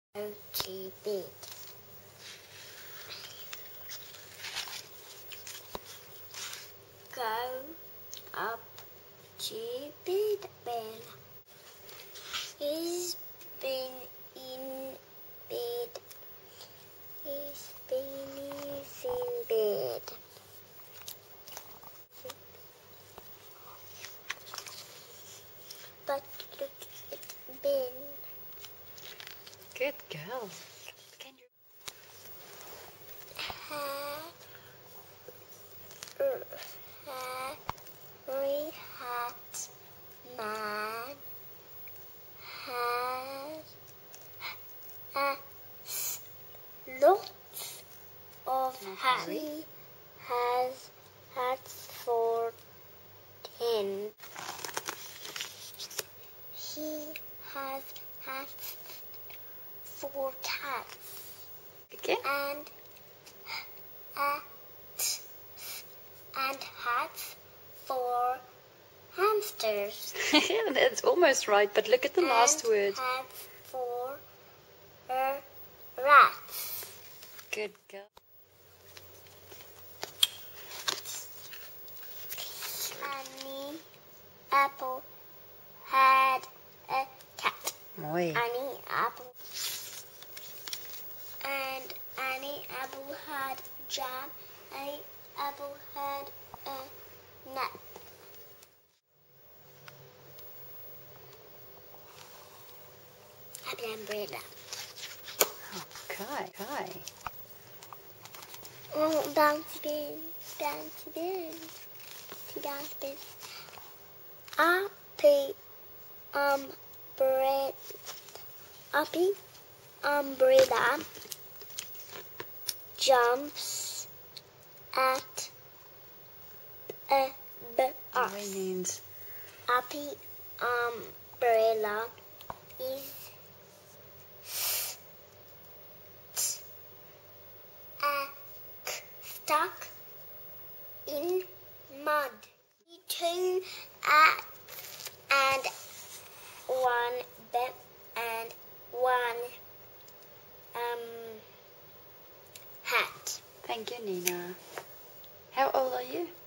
to bed. Go up to bed, Bella. He's been in bed. He's been in bed. But look at Ben. Good girl. Can you... Harry Hat Man has a lot of Harry has hats for 10. He has hats for cats. Okay. And hats for hamsters. That's almost right, but look at the last word. And hats for rats. Good girl. Annie Apple had a cat. Mooi. Annie Apple. And Annie Apple had jam. Annie Apple had a nut. Had an umbrella. Okay. Oh, bouncy bin, bouncy bin, bouncy bin. Uppy umbrella jumps at a bus. Uppy umbrella is stuck in mud. 2 and 1 bed and 1 hat. Thank you, Nina. How old are you?